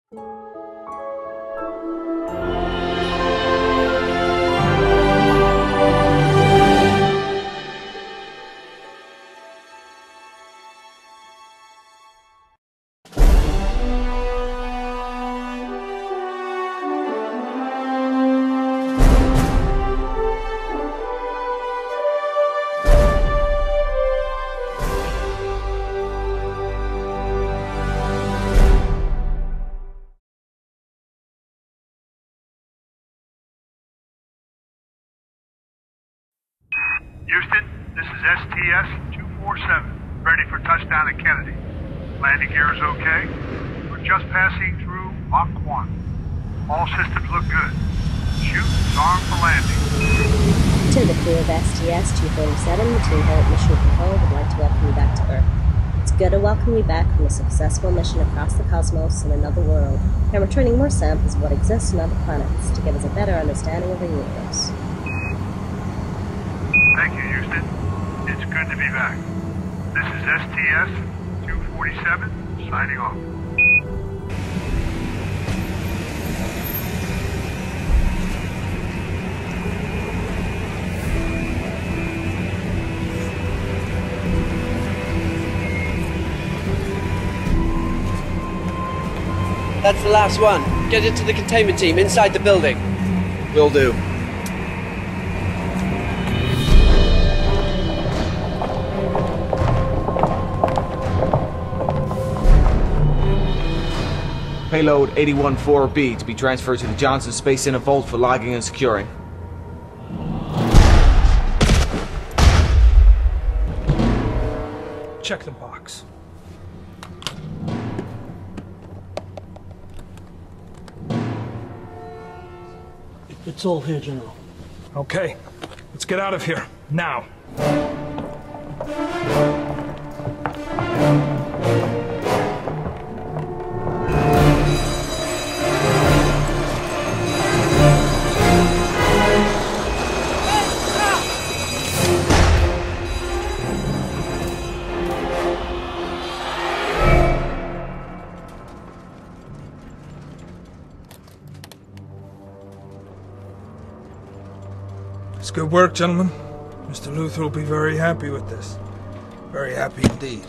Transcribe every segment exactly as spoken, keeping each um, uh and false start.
Houston, this is S T S two forty-seven, ready for touchdown at Kennedy. Landing gear is okay. We're just passing through Mach one. All systems look good. Chute is armed for landing. To the crew of S T S two forty-seven, the team here at Mission Control would like to welcome you back to Earth. It's good to welcome you back from a successful mission across the cosmos in another world, and returning more samples of what exists on other planets to give us a better understanding of the universe. Thank you, Houston. It's good to be back. This is S T S two forty-seven, signing off. That's the last one. Get it to the containment team inside the building. Will do. Payload eighty-one four B to be transferred to the Johnson Space Center vault for logging and securing. Check the box. It's all here, General. Okay, let's get out of here, now. It's good work, gentlemen. Mister Luther will be very happy with this. Very happy indeed.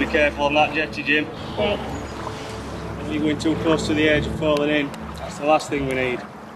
Be careful on that jetty, Jim. Right. Don't you going too close to the edge of falling in. That's the last thing we need.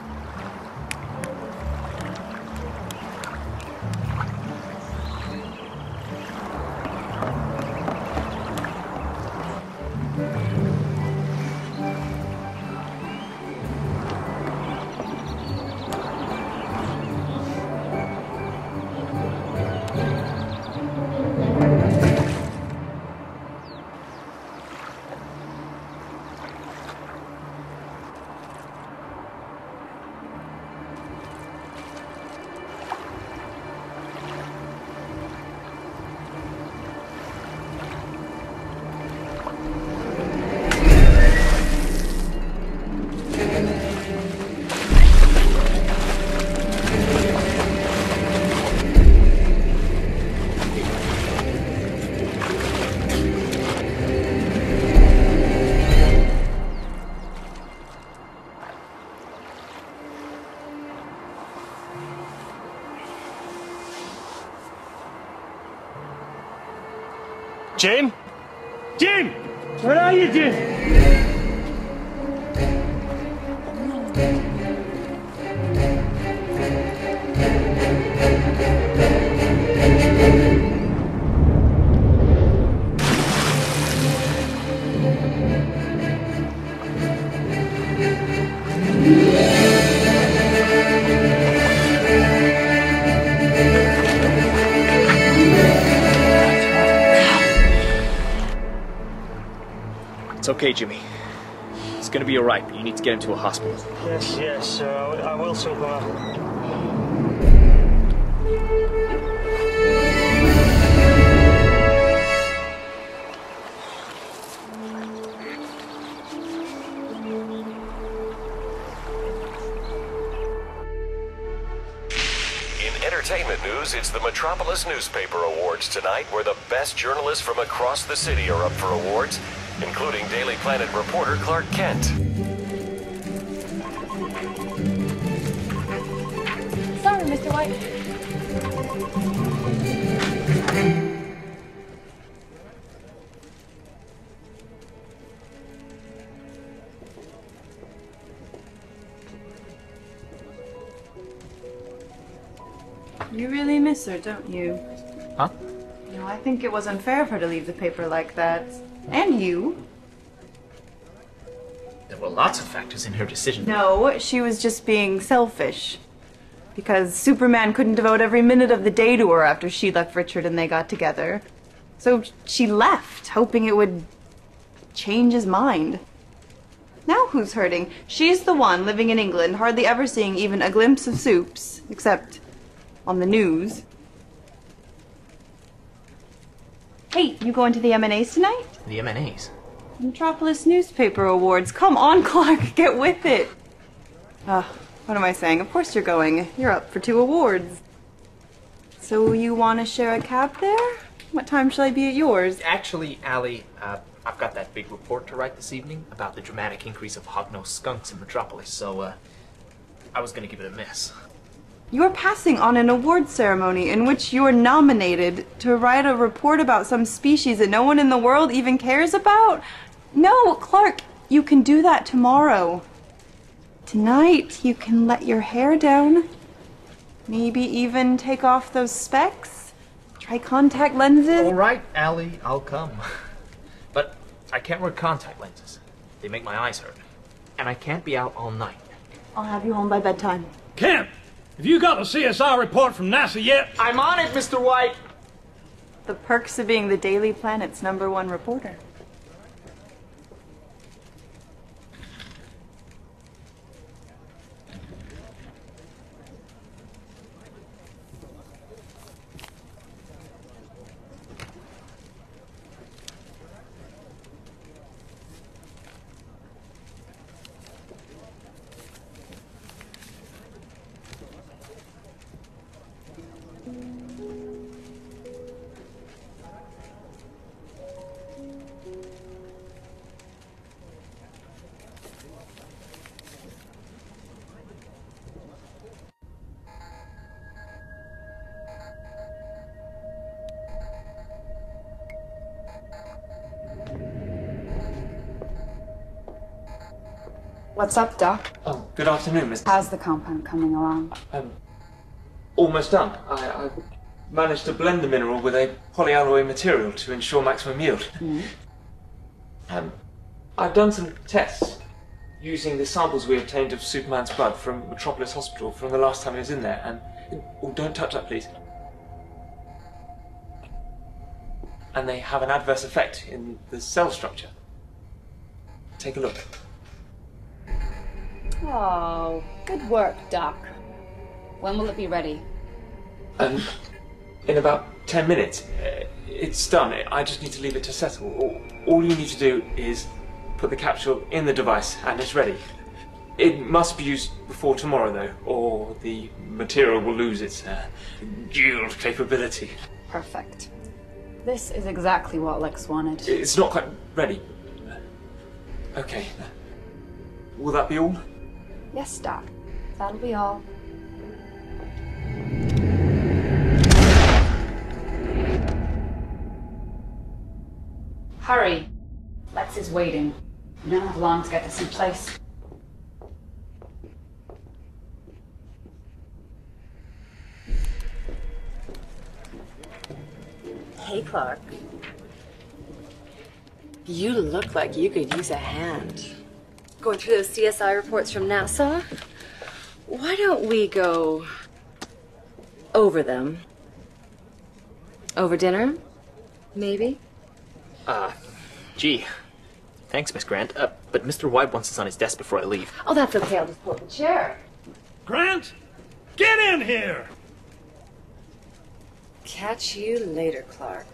Jim? Jim! Where are you, Jim? It's okay, Jimmy. It's gonna be alright, but you need to get him to a hospital. Yes, yes, uh, I will, Silver. Entertainment news, it's the Metropolis Newspaper Awards tonight, where the best journalists from across the city are up for awards, including Daily Planet reporter Clark Kent. Sorry, Mister White. You really miss her, don't you? Huh? You know, I think it was unfair of her to leave the paper like that. And you. There were lots of factors in her decision. No, she was just being selfish. Because Superman couldn't devote every minute of the day to her after she left Richard and they got together. So she left, hoping it would change his mind. Now who's hurting? She's the one living in England, hardly ever seeing even a glimpse of Supes, except on the news. Hey, you going to the M and A's tonight? The M and A's? Metropolis Newspaper Awards. Come on, Clark, get with it. Uh, what am I saying? Of course you're going. You're up for two awards. So you want to share a cab there? What time shall I be at yours? Actually, Allie, uh, I've got that big report to write this evening about the dramatic increase of hog-nosed skunks in Metropolis, so uh, I was gonna give it a miss. You're passing on an award ceremony in which you're nominated to write a report about some species that no one in the world even cares about? No, Clark, you can do that tomorrow. Tonight, you can let your hair down. Maybe even take off those specs. Try contact lenses. All right, Allie, I'll come. But I can't wear contact lenses. They make my eyes hurt. And I can't be out all night. I'll have you home by bedtime. Kent, have you got a C S I report from NASA yet? I'm on it, Mister White! The perks of being the Daily Planet's number one reporter. What's up, Doc? Oh, good afternoon, Miss. How's the compound coming along? Um, almost done. I, I managed to blend the mineral with a polyalloy material to ensure maximum yield. Mm. Um, I've done some tests using the samples we obtained of Superman's blood from Metropolis Hospital from the last time he was in there, and... Oh, don't touch that, please. And they have an adverse effect in the cell structure. Take a look. Oh, good work, Doc. When will it be ready? Um, in about ten minutes. Uh, it's done. I just need to leave it to settle. All, all you need to do is put the capsule in the device and it's ready. It must be used before tomorrow, though, or the material will lose its uh, yield capability. Perfect. This is exactly what Lex wanted. It's not quite ready. Okay. Will that be all? Yes, Doc. That'll be all. Hurry. Lex is waiting. We don't have long to get this in place. Hey, Clark. You look like you could use a hand. Going through those C S I reports from NASA? Why don't we go over them? Over dinner? Maybe? Uh, gee. Thanks, Miss Grant. Uh, but Mister White wants us on his desk before I leave. Oh, that's okay. I'll just pull up the chair. Grant, get in here! Catch you later, Clark.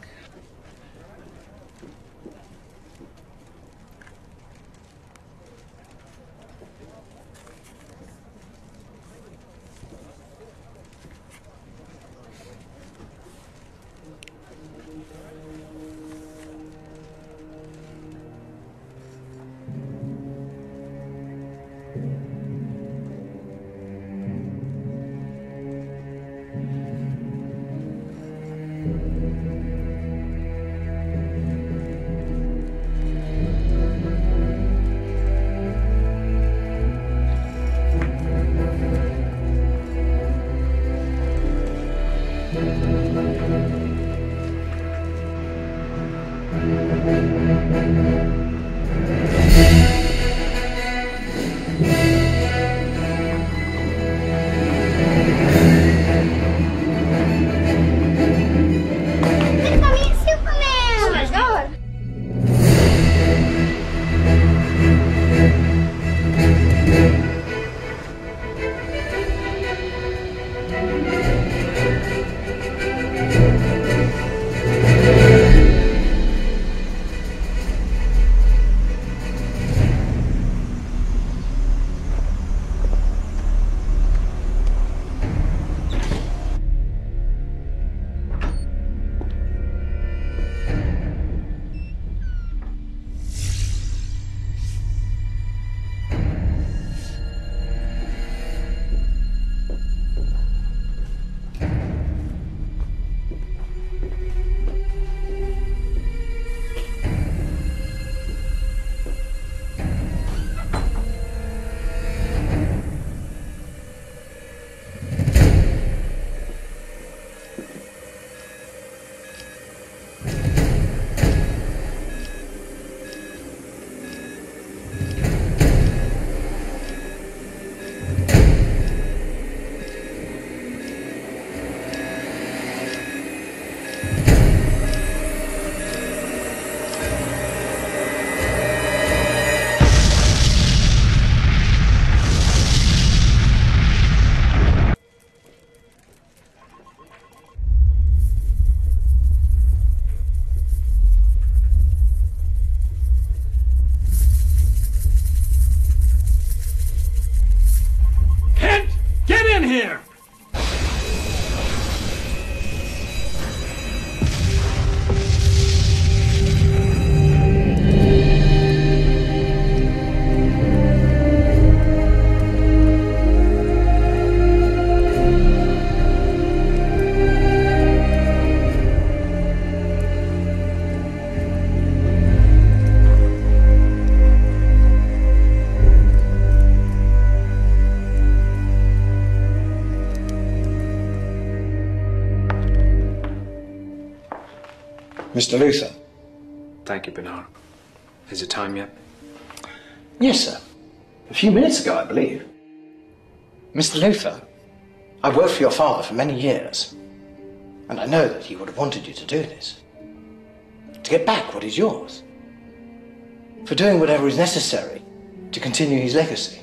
Mister Luther. Thank you, Bernard. Is it time yet? Yes, sir. A few minutes ago, I believe. Mister Luther, I've worked for your father for many years, and I know that he would have wanted you to do this. To get back what is yours. For doing whatever is necessary to continue his legacy.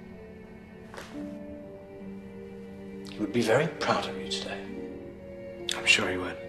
He would be very proud of you today. I'm sure he would.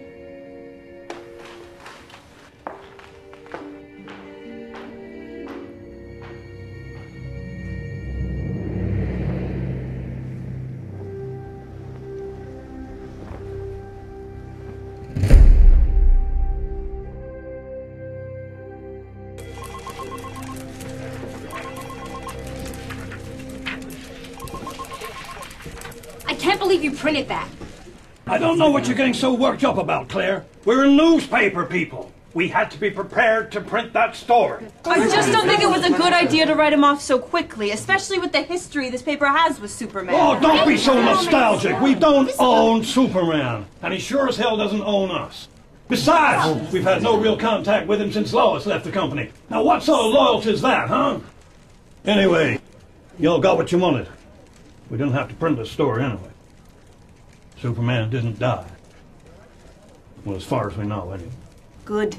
I can't believe you printed that. I don't know what you're getting so worked up about, Claire. We're newspaper people. We had to be prepared to print that story. I just don't think it was a good idea to write him off so quickly, especially with the history this paper has with Superman. Oh, don't be so nostalgic. We don't own Superman, and he sure as hell doesn't own us. Besides, we've had no real contact with him since Lois left the company. Now, what sort of loyalty is that, huh? Anyway, y'all got what you wanted. We didn't have to print this story anyway. Superman didn't die. Well, as far as we know, anyway. Good.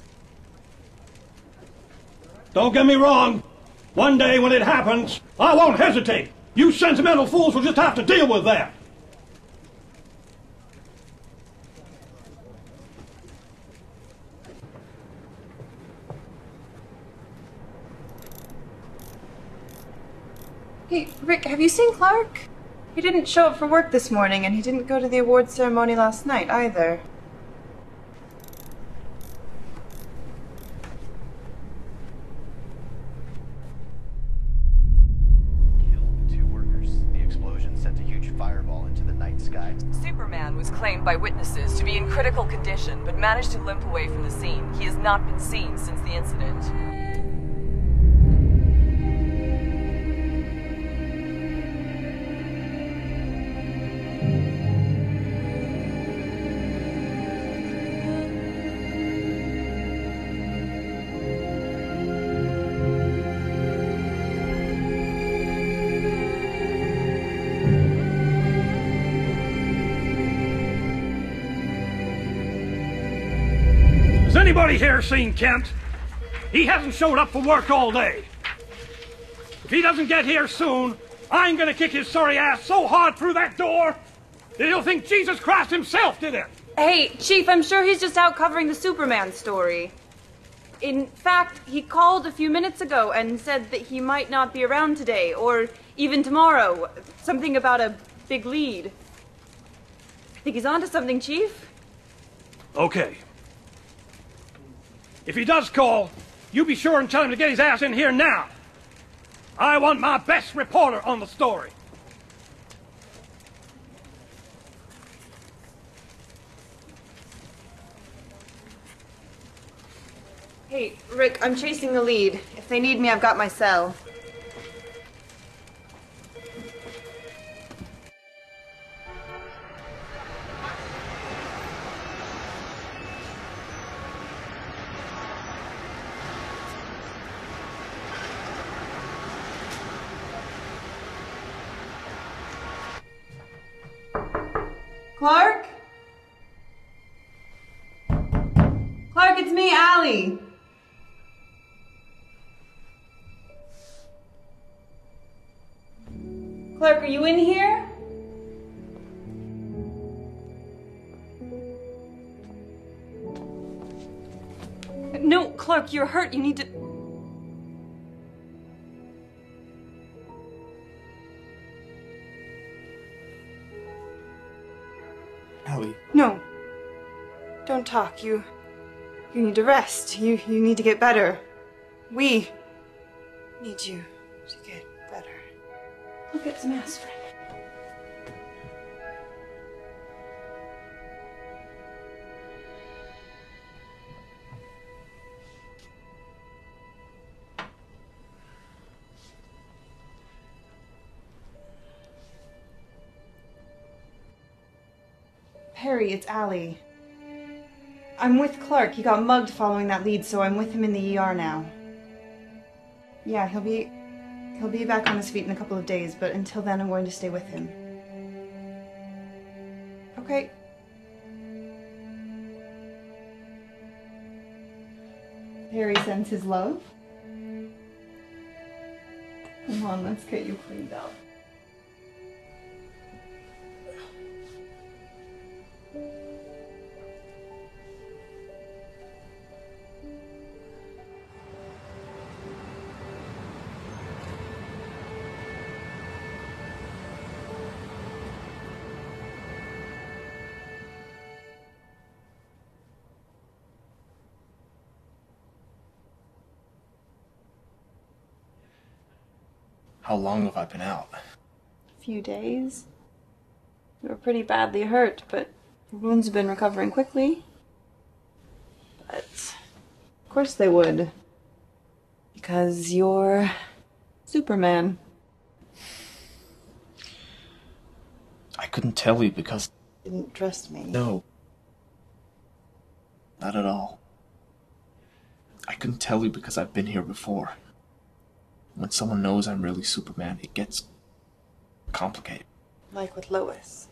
Don't get me wrong. One day when it happens, I won't hesitate. You sentimental fools will just have to deal with that. Hey, Rick, have you seen Clark? He didn't show up for work this morning, and he didn't go to the awards ceremony last night either. Two workers. The explosion sent a huge fireball into the night sky. Superman was claimed by witnesses to be in critical condition, but managed to limp away from the scene. He has not been seen since the incident. Has anybody here seen Kent? He hasn't showed up for work all day. If he doesn't get here soon, I'm gonna kick his sorry ass so hard through that door that he'll think Jesus Christ himself did it. Hey, Chief, I'm sure he's just out covering the Superman story. In fact, he called a few minutes ago and said that he might not be around today, or even tomorrow. Something about a big lead. I think he's onto something, Chief. Okay. If he does call, you be sure and tell him to get his ass in here now. I want my best reporter on the story. Hey, Rick, I'm chasing the lead. If they need me, I've got my cell. Clark? Clark, it's me, Allie. Clark, are you in here? No, Clark, you're hurt. You need to... Allie. No. Don't talk. You... You need to rest. You, you need to get better. We need you to get better. Look at some aspirin. Perry, it's Allie. I'm with Clark. He got mugged following that lead, so I'm with him in the E R now. Yeah, he'll be... he'll be back on his feet in a couple of days, but until then I'm going to stay with him. Okay. Harry sends his love. Come on, let's get you cleaned up. How long have I been out? A few days. You were pretty badly hurt, but your wounds have been recovering quickly. But of course they would. Because you're Superman. I couldn't tell you because... You didn't trust me. No. Not at all. I couldn't tell you because I've been here before. When someone knows I'm really Superman, it gets complicated. Like with Lois.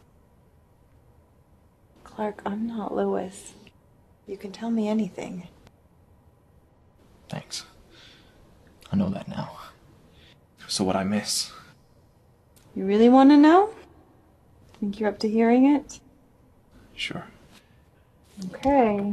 Clark, I'm not Lois. You can tell me anything. Thanks. I know that now. So what I miss? You really want to know? Think you're up to hearing it? Sure. Okay.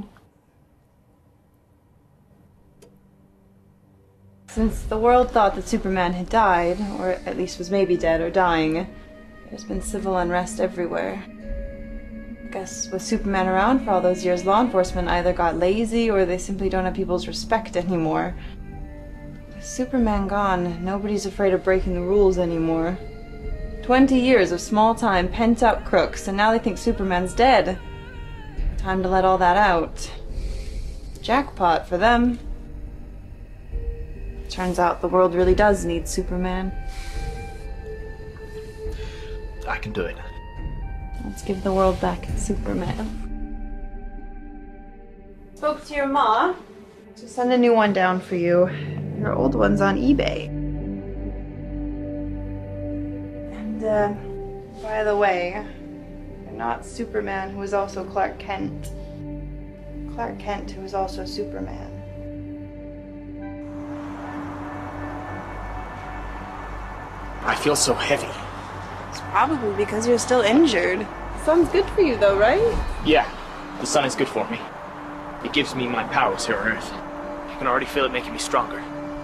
Since the world thought that Superman had died, or at least was maybe dead or dying, there's been civil unrest everywhere. I guess with Superman around for all those years, law enforcement either got lazy or they simply don't have people's respect anymore. With Superman gone, nobody's afraid of breaking the rules anymore. Twenty years of small-time, pent-up crooks, and now they think Superman's dead. Time to let all that out. Jackpot for them. Turns out the world really does need Superman. I can do it. Let's give the world back its Superman. Spoke to your ma. To send a new one down for you. Your old one's on eBay. And, uh, by the way, you're not Superman, who is also Clark Kent. Clark Kent, who is also Superman. I feel so heavy. It's probably because you're still injured. The sun's good for you though, right? Yeah, the sun is good for me. It gives me my powers here on Earth. I can already feel it making me stronger.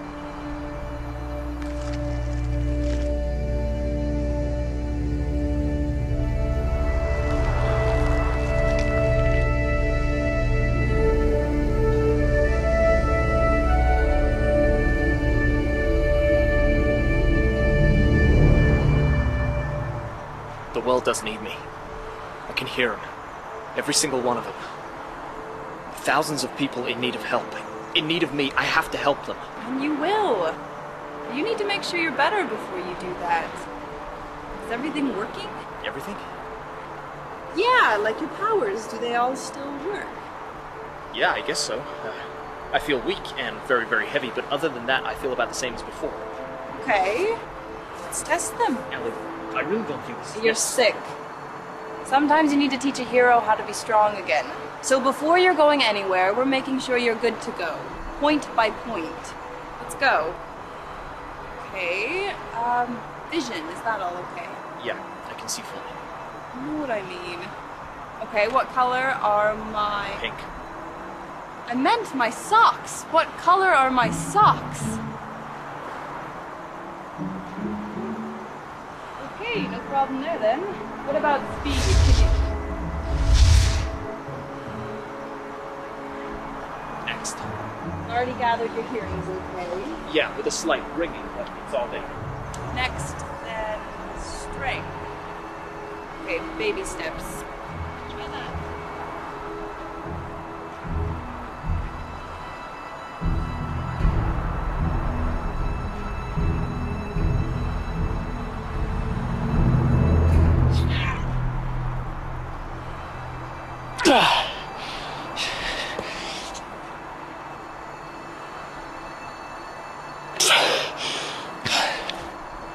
The world does need me. I can hear them. Every single one of them. Thousands of people in need of help. In need of me. I have to help them. And you will. You need to make sure you're better before you do that. Is everything working? Everything? Yeah, like your powers. Do they all still work? Yeah, I guess so. Uh, I feel weak and very, very heavy, but other than that, I feel about the same as before. Okay. Let's test them. Ellie, I really don't think this is... You're sick. Sometimes you need to teach a hero how to be strong again. So before you're going anywhere, we're making sure you're good to go. Point by point. Let's go. Okay, um, vision, is that all okay? Yeah, I can see fully. You know what I mean. Okay, what color are my... Pink. I meant my socks. What color are my socks? Okay, no problem there then. What about speed? Could you... Next. Already gathered your hearing's okay. Yeah, with a slight ringing, but it's all there. Next, then, strength. Okay, baby steps. Try that.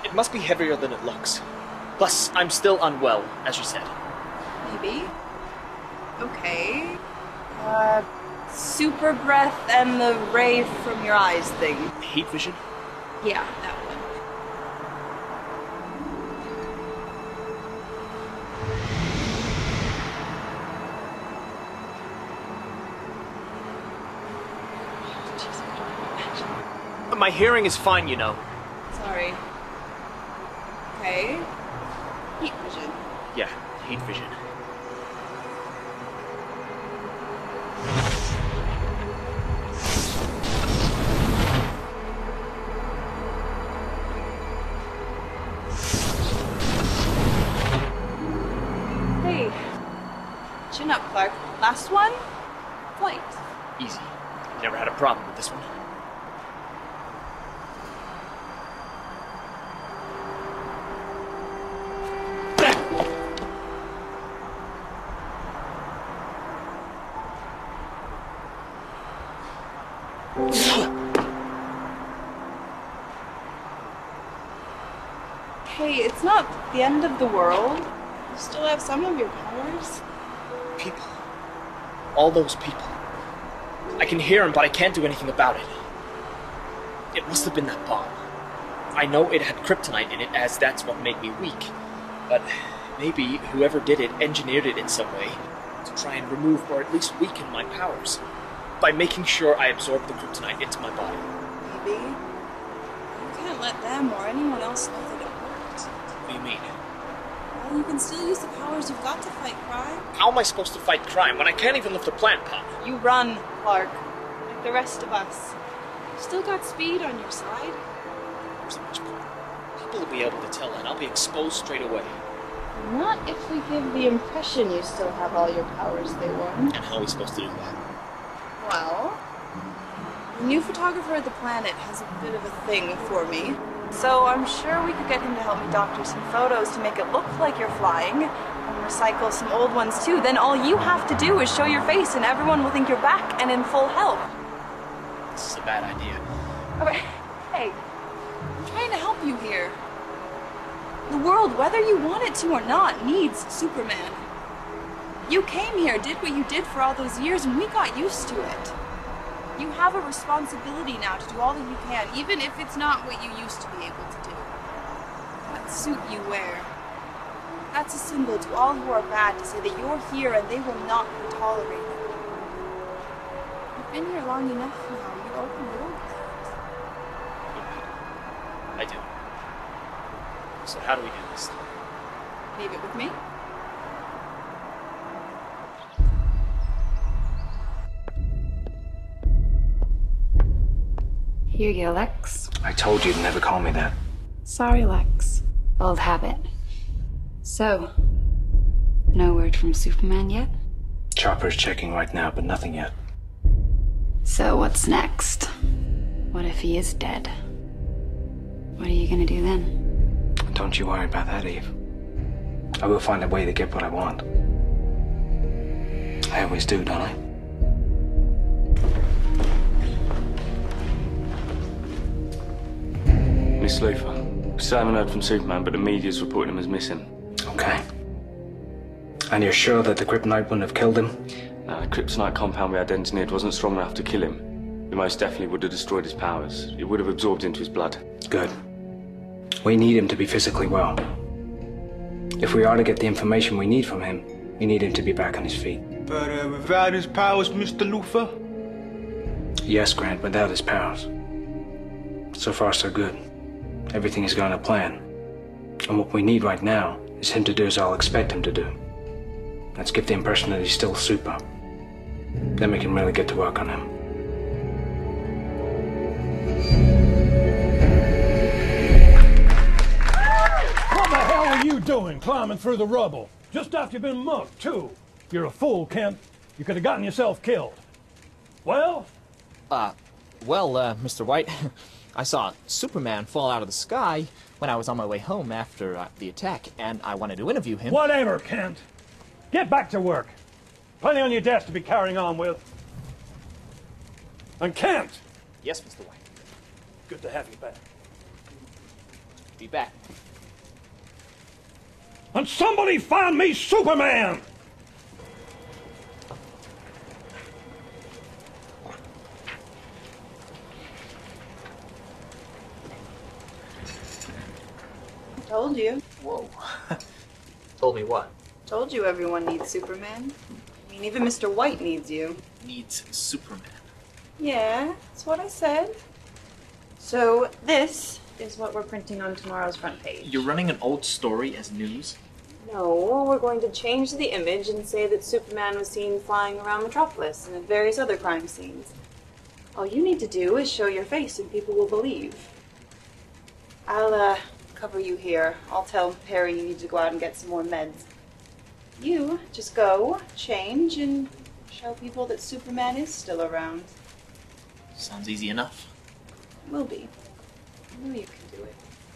It must be heavier than it looks. Plus, I'm still unwell, as you said. Maybe. Okay. Uh, super breath and the ray from your eyes thing. Heat vision? Yeah, that one. My hearing is fine, you know. Sorry. Okay. Heat vision. Yeah, heat vision. Hey. Chin up, Clark. Last one? Flight. Easy. Never had a problem with this one. Hey, it's not the end of the world. You still have some of your powers. People. All those people. I can hear them, but I can't do anything about it. It must have been that bomb. I know it had kryptonite in it, as that's what made me weak. But maybe whoever did it engineered it in some way to try and remove or at least weaken my powers by making sure I absorb the kryptonite into my body. Maybe. You can't let them or anyone else know that it worked. What do you mean? Well, you can still use the powers you've got to fight crime. How am I supposed to fight crime when I can't even lift a plant pot? You run, Clark, like the rest of us. Still got speed on your side. There's so much point. People will be able to tell, and I'll be exposed straight away. Not if we give the impression you still have all your powers, they won. And how are we supposed to do that? Well, the new photographer of the planet has a bit of a thing for me. So I'm sure we could get him to help me doctor some photos to make it look like you're flying, and recycle some old ones too. Then all you have to do is show your face and everyone will think you're back and in full health. This is a bad idea. Okay, hey, I'm trying to help you here. The world, whether you want it to or not, needs Superman. You came here, did what you did for all those years, and we got used to it. You have a responsibility now to do all that you can, even if it's not what you used to be able to do. That suit you wear, that's a symbol to all who are bad to say that you're here and they will not be tolerated. You've been here long enough now, you overruled that. I do. So how do we do this? Leave it with me. Here you go, Lex. I told you to never call me that. Sorry, Lex. Old habit. So, no word from Superman yet? Chopper's checking right now, but nothing yet. So what's next? What if he is dead? What are you gonna do then? Don't you worry about that, Eve. I will find a way to get what I want. I always do, don't I? Miss Luthor, we still haven't heard from Superman, but the media's reporting him as missing. Okay. And you're sure that the kryptonite wouldn't have killed him? No, the kryptonite compound we had engineered wasn't strong enough to kill him. It most definitely would have destroyed his powers. It would have absorbed into his blood. Good. We need him to be physically well. If we are to get the information we need from him, we need him to be back on his feet. But uh, without his powers, Mister Luthor? Yes, Grant, without his powers. So far, so good. Everything is going to plan. And what we need right now is him to do as I'll expect him to do. Let's give the impression that he's still super. Then we can really get to work on him. What the hell are you doing climbing through the rubble? Just after you've been mugged, too. You're a fool, Kent. You could have gotten yourself killed. Well? Uh, well, uh, Mister White, I saw Superman fall out of the sky when I was on my way home after uh, the attack, and I wanted to interview him. Whatever, Kent. Get back to work. Plenty on your desk to be carrying on with. And Kent! Yes, Mister White. Good to have you back. Be back. And somebody find me Superman! Told you. Whoa. Told me what? Told you everyone needs Superman. I mean, even Mister White needs you. Needs Superman. Yeah, that's what I said. So, this is what we're printing on tomorrow's front page. You're running an old story as news? No, we're going to change the image and say that Superman was seen flying around Metropolis and at various other crime scenes. All you need to do is show your face and people will believe. I'll, uh, cover you here. I'll tell Perry you need to go out and get some more meds. You just go, change, and show people that Superman is still around. Sounds easy enough. Will be. I know you can do it.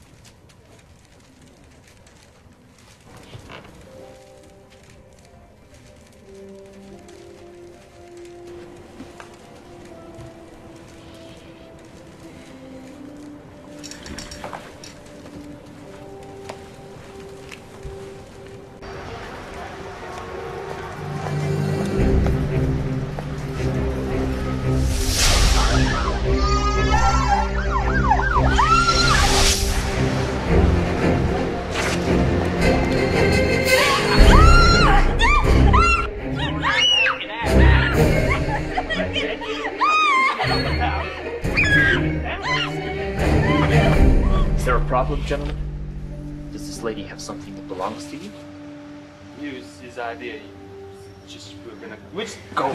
Is there a problem, gentlemen? Does this lady have something that belongs to you? It was his idea. Just we're gonna. Which go.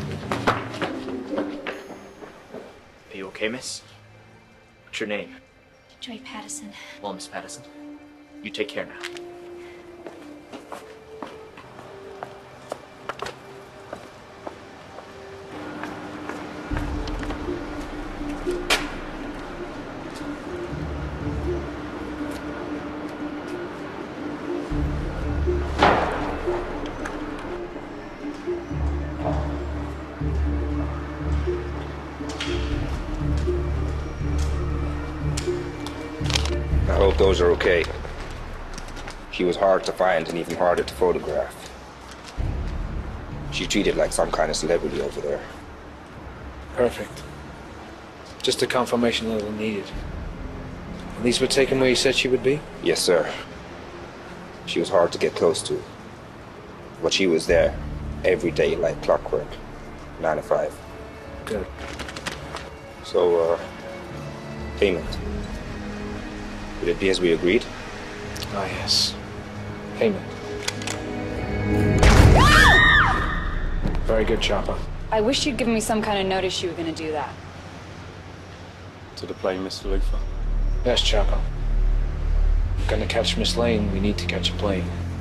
Are you okay, miss? What's your name? Joy Patterson. Well, Miss Patterson, you take care now. I hope those are okay. She was hard to find and even harder to photograph. She treated like some kind of celebrity over there. Perfect. Just a confirmation level needed. At least we're taking where you said she would be? Yes, sir. She was hard to get close to. But she was there every day like clockwork. Nine to five. Good. So, uh, payment. Would it be as we agreed? Ah, yes. Payment. Very good, Chopper. I wish you'd given me some kind of notice you were going to do that. To the plane, Mister Luther. Yes, Chopper. Gonna catch Miss Lane, we need to catch a plane.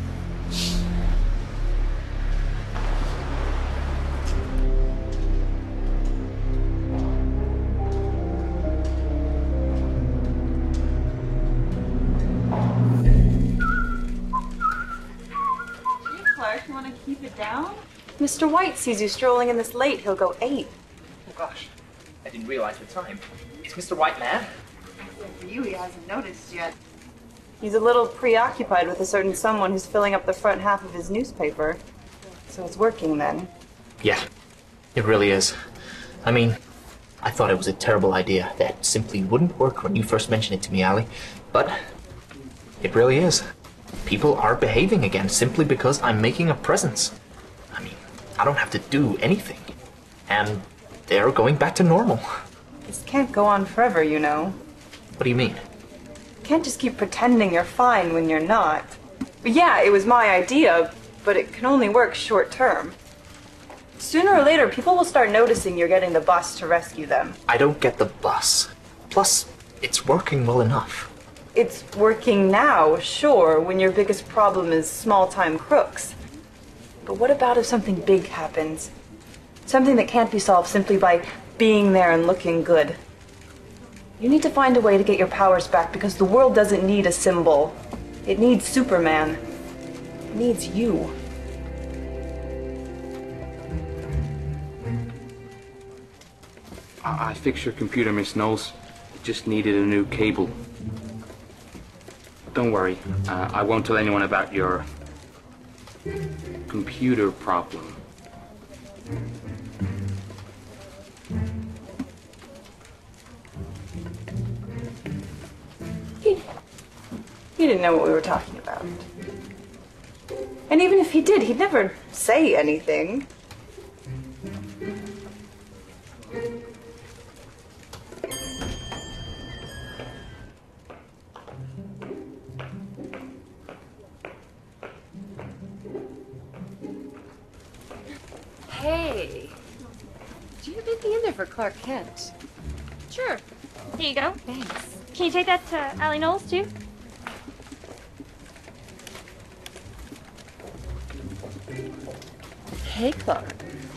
Clark, you want to keep it down? Mister White sees you strolling in this late, he'll go eight. Oh gosh, I didn't realize the time. Is Mister White mad? For you, he hasn't noticed yet. He's a little preoccupied with a certain someone who's filling up the front half of his newspaper. So it's working then. Yeah, it really is. I mean, I thought it was a terrible idea that simply wouldn't work when you first mentioned it to me, Allie. But it really is. People are behaving again simply because I'm making a presence. I mean, I don't have to do anything. And they're going back to normal. This can't go on forever, you know. What do you mean? You can't just keep pretending you're fine when you're not. But yeah, it was my idea, but it can only work short term. Sooner or later, people will start noticing you're getting the bus to rescue them. I don't get the bus. Plus, it's working well enough. It's working now, sure, when your biggest problem is small-time crooks. But what about if something big happens? Something that can't be solved simply by being there and looking good. You need to find a way to get your powers back because the world doesn't need a symbol. It needs Superman. It needs you. I, I fixed your computer, Miss Knowles. It just needed a new cable. don't worry. Uh, I won't tell anyone about your computer problem. He, he didn't know what we were talking about. And even if he did, he'd never say anything. Hey, do you have anything in there for Clark Kent? Sure. Here you go. Thanks. Can you take that to Allie Knowles, too? Hey, Clark.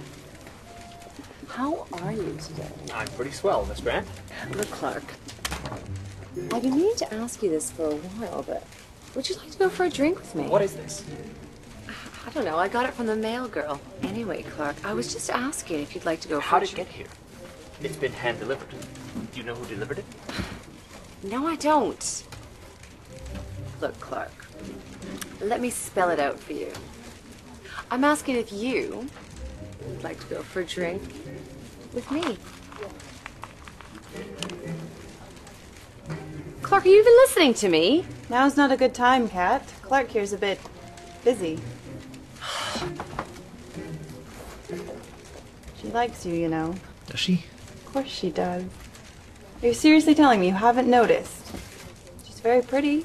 How are you today? I'm pretty swell, Miss Grant. Look, Clark. I've been meaning to ask you this for a while, but would you like to go for a drink with me? What is this? I don't know. I got it from the mail girl. Anyway, Clark, I was just asking if you'd like to go for How a did it drink. get here? It's been hand delivered. Do you know who delivered it? No, I don't. Look, Clark. Let me spell it out for you. I'm asking if you would like to go for a drink with me. Clark, are you even listening to me? Now's not a good time, Kat. Clark here's a bit busy. She likes you, you know. Does she? Of course she does. Are you seriously telling me you haven't noticed? She's very pretty.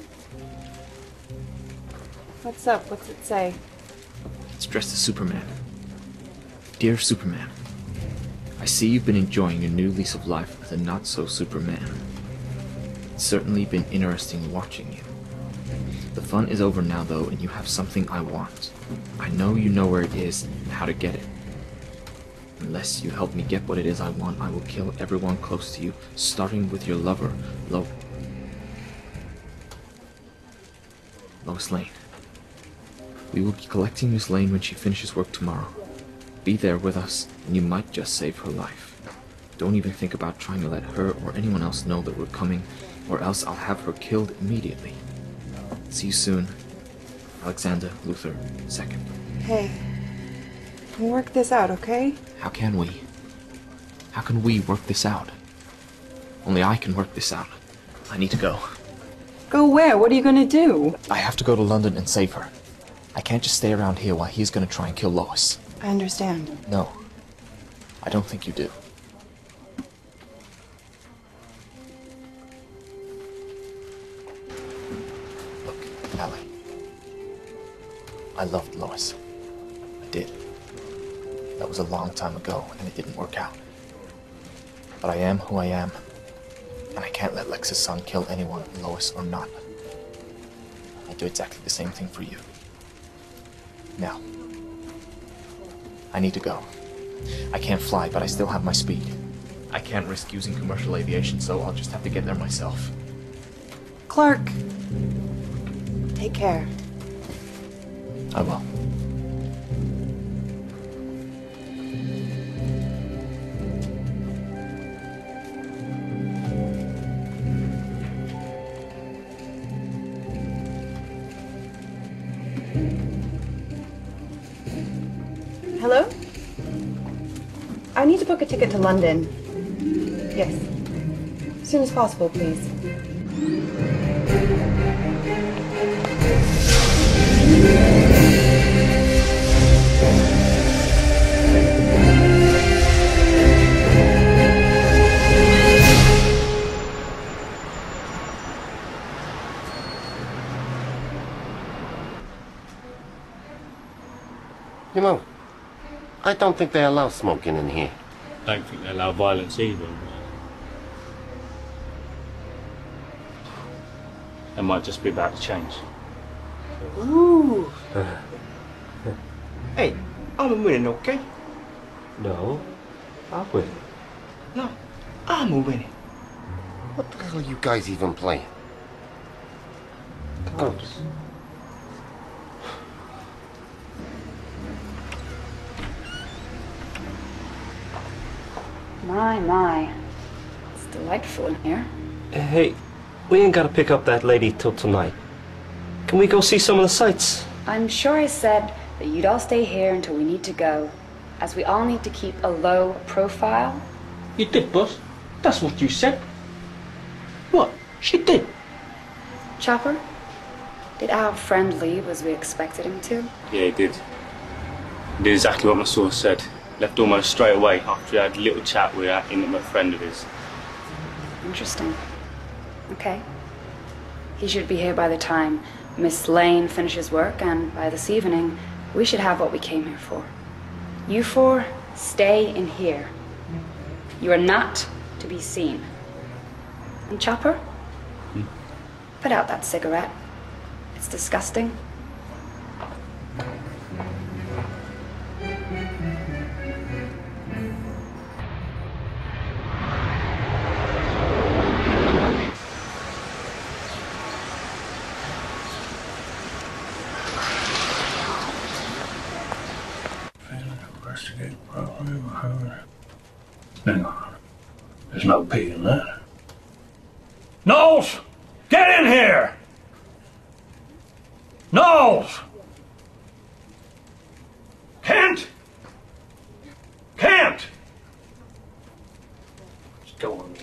What's up? What's it say? It's dressed as Superman. Dear Superman, I see you've been enjoying your new lease of life as a not-so-Superman. It's certainly been interesting watching you. The fun is over now, though, and you have something I want. I know you know where it is and how to get it. Unless you help me get what it is I want, I will kill everyone close to you, starting with your lover, Lo... Lois Lane. We will be collecting Miss Lane when she finishes work tomorrow. Be there with us, and you might just save her life. Don't even think about trying to let her or anyone else know that we're coming, or else I'll have her killed immediately. See you soon. Alexander Luther Second. Hey, we'll work this out, okay? How can we? How can we work this out? Only I can work this out. I need to go. Go where? What are you gonna do? I have to go to London and save her. I can't just stay around here while he's gonna try and kill Lois. I understand. No. I don't think you do. Look, Allie. I loved Lois. I did. That was a long time ago, and it didn't work out. But I am who I am, and I can't let Lex's son kill anyone, Lois or not. I'll do exactly the same thing for you. Now, I need to go. I can't fly, but I still have my speed. I can't risk using commercial aviation, so I'll just have to get there myself. Clark, take care. I will. Hello? I need to book a ticket to London. Yes. As soon as possible, please. You know, I don't think they allow smoking in here. Don't think they allow violence either. It might just be about to change. Ooh. Hey, I'm winning, okay? No, I'm winning. No, I'm winning. What the hell are you guys even playing? Cards. My, my. It's delightful in here. Hey, we ain't gotta pick up that lady till tonight. Can we go see some of the sights? I'm sure I said that you'd all stay here until we need to go, as we all need to keep a low profile. You did, boss. That's what you said. What? She did. Chopper, did our friend leave as we expected him to? Yeah, he did. He did exactly what my source said. Left almost straight away after he had a little chat with that intimate friend of his. Interesting. Okay. He should be here by the time Miss Lane finishes work, and by this evening, we should have what we came here for. You four, stay in here. You are not to be seen. And Chopper? Hmm? Put out that cigarette. It's disgusting. Investigate properly. Hang on. There's no P in that. Knowles! Get in here! Knowles! Kent! Kent! What's going on?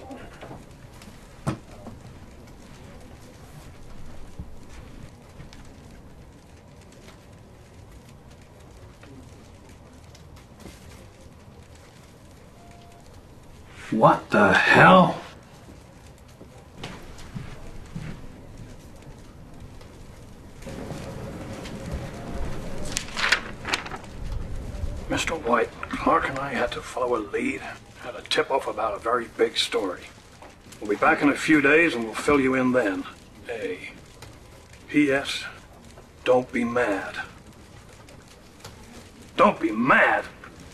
What the hell? Mister White, Clark and I had to follow a lead. Had a tip-off about a very big story. We'll be back in a few days and we'll fill you in then. A. P S. Don't be mad. Don't be mad!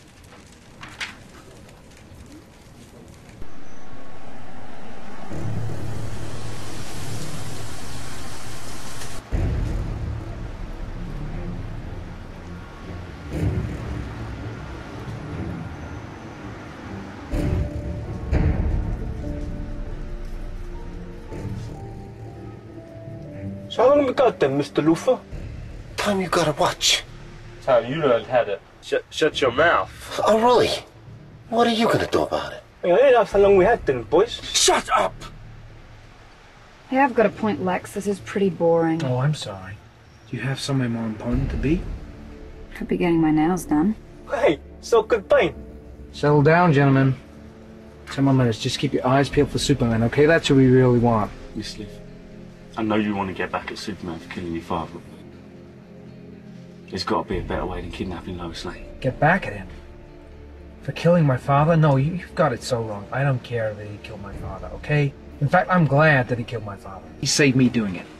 So how long have we got then, Mister Luthor? Time you gotta watch. Time you learned how to shut, shut your mouth. Oh, really? What are you gonna do about it? Yeah, that's how long we had then, boys. Shut up! Hey, I've got a point, Lex. This is pretty boring. Oh, I'm sorry. Do you have somewhere more important to be? Could be getting my nails done. Hey, so good pain. Settle down, gentlemen. Ten more minutes. Just keep your eyes peeled for Superman, okay? That's who we really want. Miss Liv, I know you want to get back at Superman for killing your father. There's got to be a better way than kidnapping Lois Lane. Get back at him? For killing my father? No, you, you've got it so wrong. I don't care that he killed my father, okay? In fact, I'm glad that he killed my father. He saved me doing it.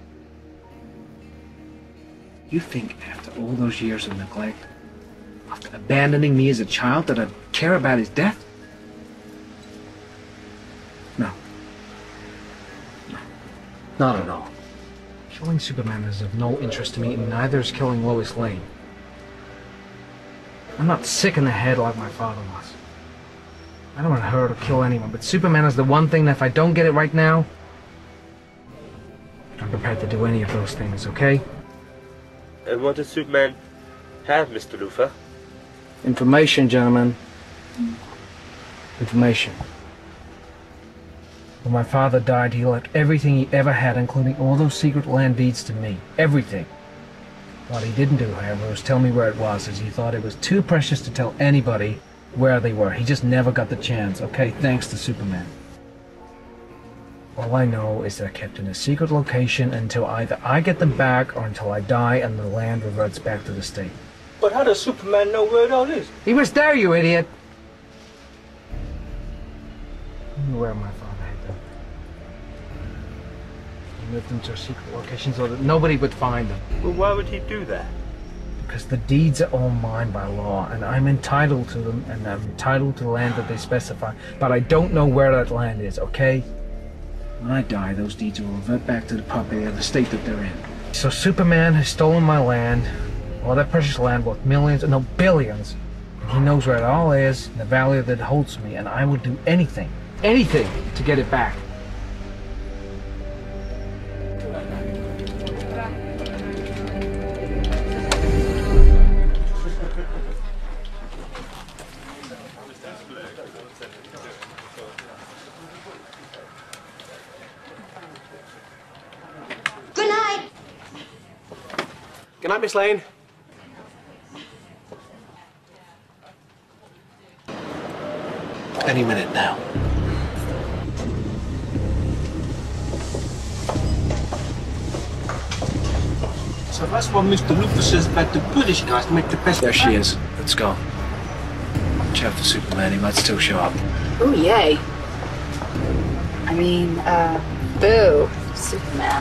You think after all those years of neglect, after abandoning me as a child, that I'd care about his death? No. No. Not at all. Killing Superman is of no interest to me, and neither is killing Lois Lane. I'm not sick in the head like my father was. I don't want to hurt or kill anyone, but Superman is the one thing that if I don't get it right now, I'm prepared to do any of those things, okay? And what does Superman have, Mister Luthor? Information, gentlemen. Information. When my father died, he left everything he ever had, including all those secret land deeds, to me. Everything. What he didn't do, however, was tell me where it was, as he thought it was too precious to tell anybody where they were. He just never got the chance, okay? Thanks to Superman. All I know is they're kept in a secret location until either I get them back or until I die and the land reverts back to the state. But how does Superman know where it all is? He was there, you idiot! I knew where my father had them. He moved them to a secret location so that nobody would find them. Well, why would he do that? Because the deeds are all mine by law, and I'm entitled to them, and I'm entitled to the land that they specify. But I don't know where that land is, okay? When I die, those deeds will revert back to the property of the state that they're in. So Superman has stolen my land, all that precious land worth millions, no, billions. And he knows where it all is, and the value that holds me, and I would do anything, anything to get it back. Good night, Miss Lane. Any minute now. So that's what Mister Luther says about the British guys make the best. There she is. Let's go. Watch out for Superman. He might still show up. Ooh, yay. I mean, uh, boo, Superman.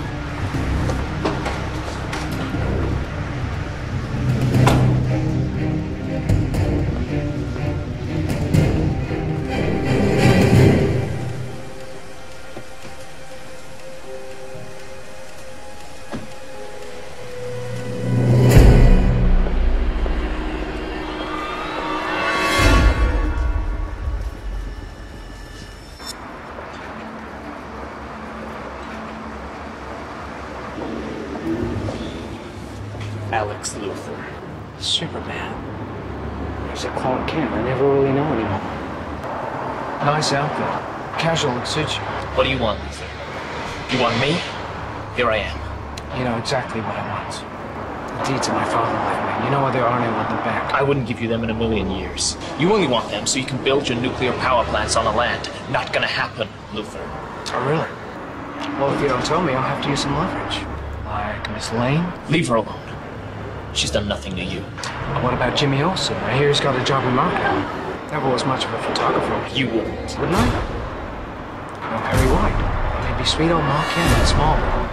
Alex Luthor. Superman. There's a Clark Kent. I never really know anymore. Nice outfit. Casual would suit you. What do you want, Luthor? You want me? Here I am. You know exactly what I want. The deeds of my father left me. You know where they are and I want them back. I wouldn't give you them in a million years. You only want them so you can build your nuclear power plants on the land. Not gonna happen, Luthor. Oh, really? Well, if you don't tell me, I'll have to use some leverage. Like Miss Lane? Leave her alone. She's done nothing to you. Well, what about Jimmy Olsen? I hear he's got a job in Markham. Never was much of a photographer. You wouldn't. Wouldn't I? No, Perry White. Maybe sweet old Mark Kent in Smallville.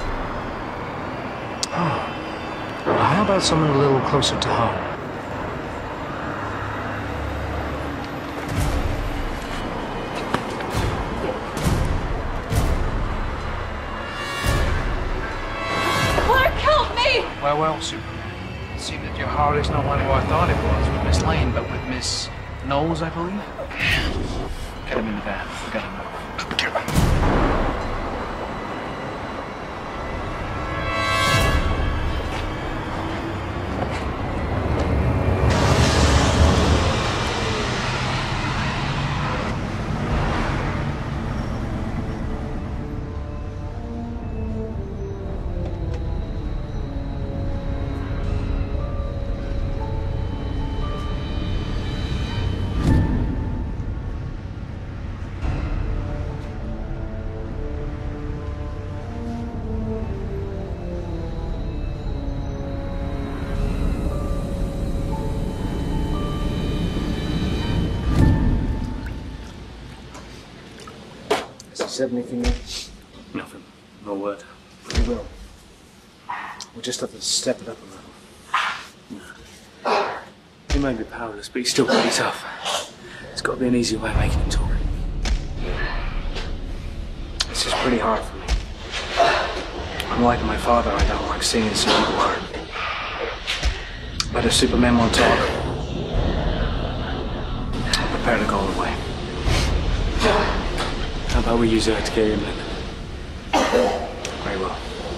Oh. Well, how about someone a little closer to home? Well, well, Superman. It seemed that your heart is not what I thought it was with Miss Lane, but with Miss Knowles, I believe. Get him in the van. We gotta move. Said anything yet? Nothing. No word. We will. We'll just have to step it up a little. He may be powerless, but he's still pretty tough. There's got to be an easy way of making him talk. This is pretty hard for me. Unlike my father, I don't like seeing some people hurt. But if Superman won't talk, I'm prepared to go all the way. How about we use her to get him in? Very well.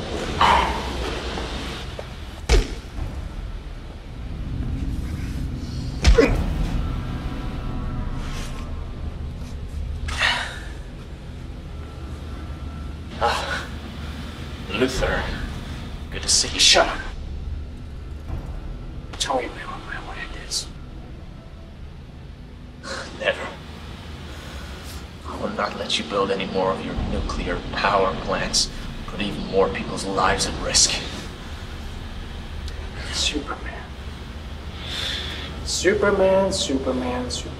Ah, Luthor. Good to see you. Shut up. Tell me what it is. Never. I will not let you build any more of your nuclear power plants. Put even more people's lives at risk. Superman. Superman, Superman, Superman.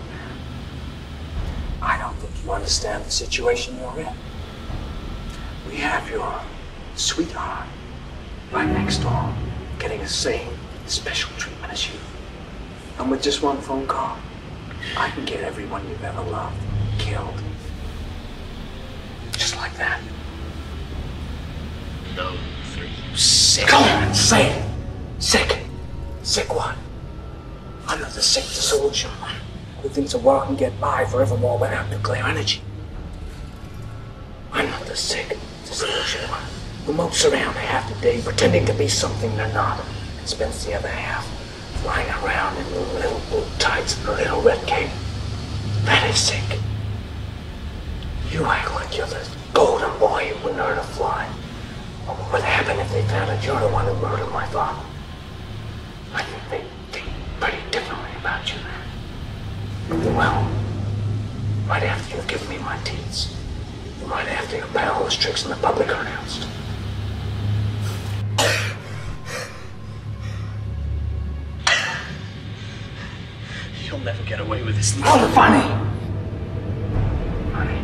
I don't think you understand the situation you're in. We have your sweetheart right next door, getting the same special treatment as you. And with just one phone call, I can get everyone you've ever loved killed. Just like that. No, Luthor, you sick. Come on, say it. Sick. Sick what? I'm not the sick disillusioned one who thinks the world can get by forevermore without nuclear energy. I'm not the sick disillusioned one who mopes around half the day pretending to be something they're not and spends the other half flying around in little boot tights and a little red cape. That is sick. You act like you're the golden boy who wouldn't hurt a fly. What would happen if they found out you're the one who murdered my father? Well, right after you've given me my teats. Right after your powerless tricks in the public are announced. You'll never get away with this. Oh, funny! Funny.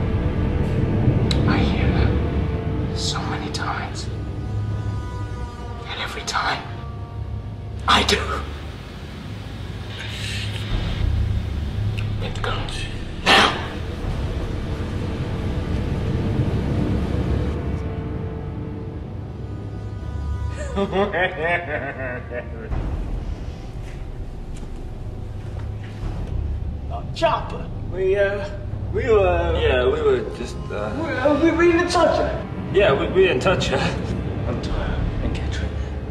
I hear that so many times. And every time, I do. It goes. Oh, Chopper, we, uh, we were... Yeah, we were just, uh... We, uh, we, we didn't touch her. Yeah, we, we didn't touch her. I'm tired. And Catherine.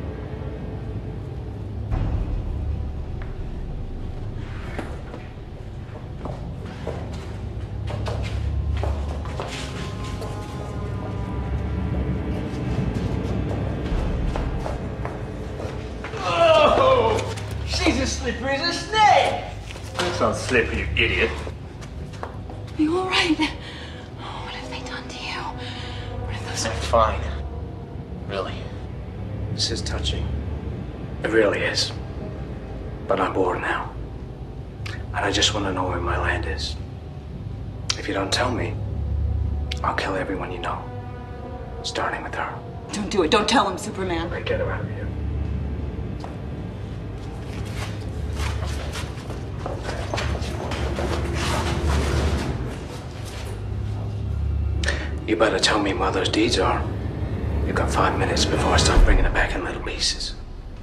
Oh! She's as slippery as a snake! That's not slippery, you idiot. Are you alright? Oh, what have they done to you? What are those? I'm fine. Really. This is touching. It really is. But I'm bored now. And I just want to know where my land is. If you don't tell me, I'll kill everyone you know. Starting with her. Don't do it. Don't tell him, Superman. Right, get her out of here. You better tell me where those deeds are. You've got five minutes before I start bringing it back in little pieces.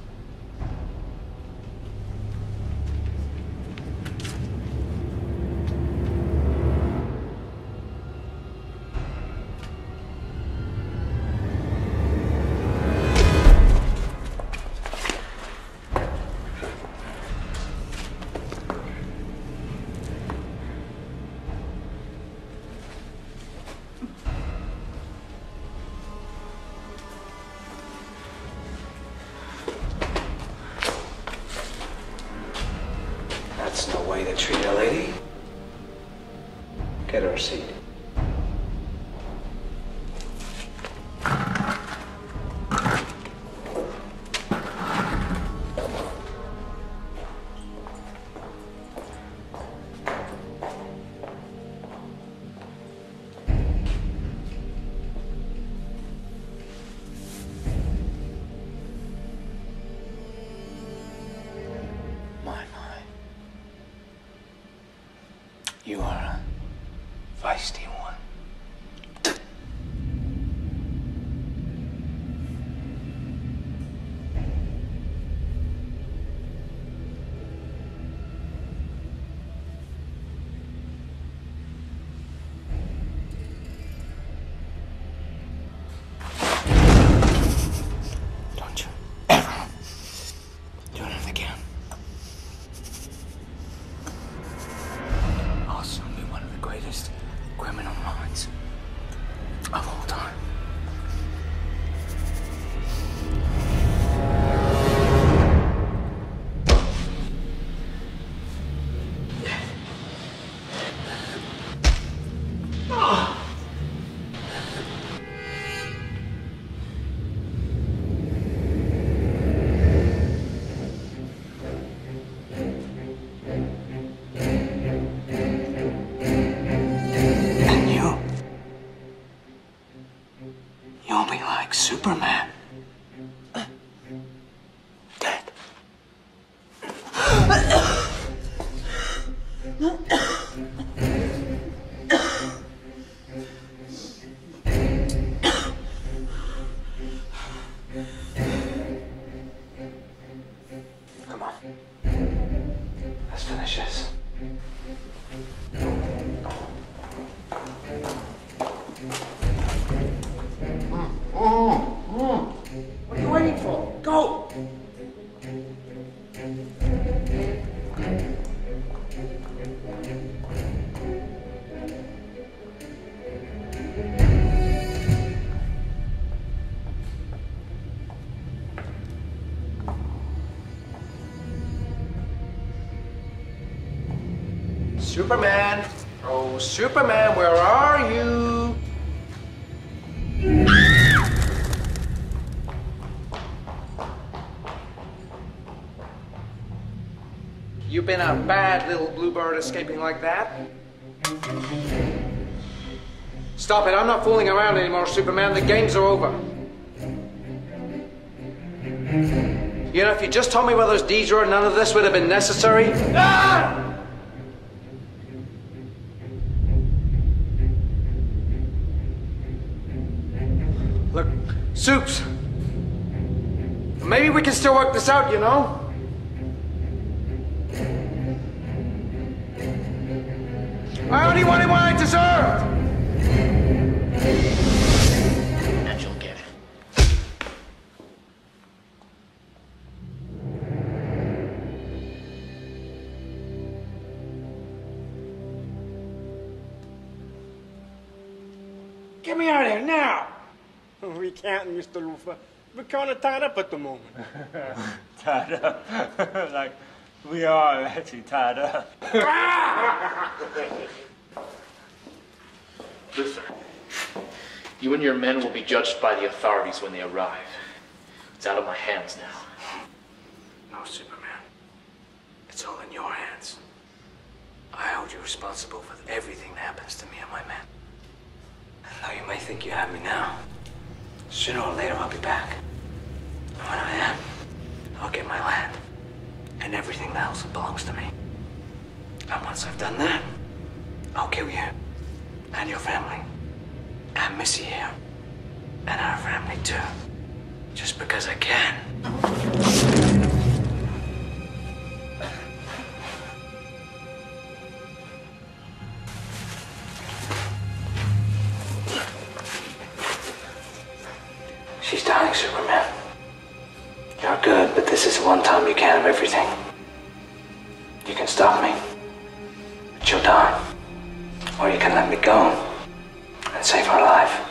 That's no way to treat a lady. Get her a seat. You are a feisty one. Don't you ever do it again. I'll soon be one of the greatest criminal minds of all time. And you, you'll be like Superman. Dead. Come on. Let's finish this. What are you waiting for? Go! Superman! Oh, Superman, where are you? You've been a bad little bluebird escaping like that. Stop it, I'm not fooling around anymore, Superman. The games are over. You know, if you just told me where those deeds were, none of this would have been necessary. Ah! Look, Soups. Maybe we can still work this out, you know? I only wanted what I deserved! And you'll get it. Get me out of here now! We can't, Mister Lufa. We're kind of tied up at the moment. Tied up? Like, we are actually tied up. Luther, you and your men will be judged by the authorities when they arrive. It's out of my hands now. No, Superman. It's all in your hands. I hold you responsible for everything that happens to me and my men. And though you may think you have me now, sooner or later I'll be back. And when I am, I'll get my land and everything else that belongs to me. And once I've done that, I'll kill you and your family and Missy here and our family too, just because I can. She's dying, Superman. You're good, but this is the one time you can have everything. You can stop me, but you'll die. Or you can let me go and save her life.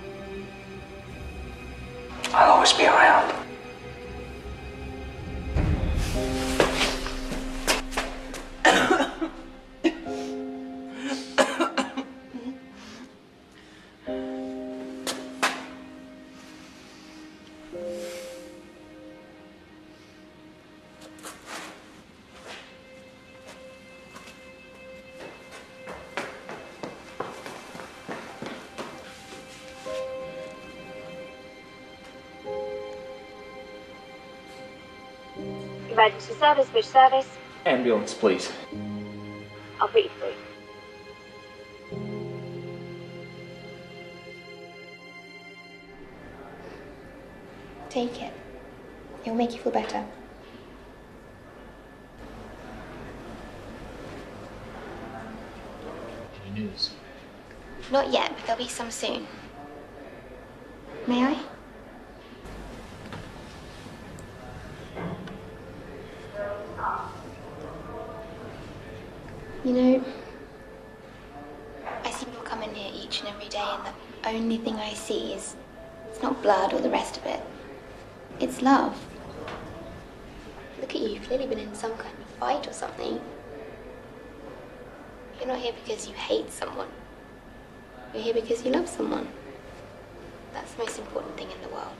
I'll always be around. Emergency service, which service? Ambulance, please. I'll put you through. Take it. It'll make you feel better. Any news? Not yet, but there'll be some soon. May I? You know, I see people come in here each and every day, and the only thing I see is it's not blood or the rest of it. It's love. Look at you, you've clearly been in some kind of fight or something. You're not here because you hate someone. You're here because you love someone. That's the most important thing in the world.